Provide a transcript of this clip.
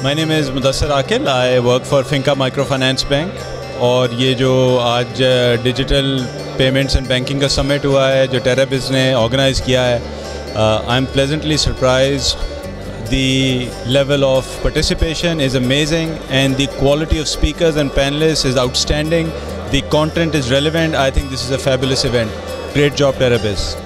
My name is Mudassir Aqil. I work for Finca Microfinance Bank. और ये जो आज डिजिटल पेमेंट्स एंड बैंकिंग का समिट हुआ है जो टेराबिज़ ने ऑर्गेनाइज़ किया है, I am pleasantly surprised. The level of participation is amazing and the quality of speakers and panelists is outstanding. The content is relevant. I think this is a fabulous event. Great job, Terabiz.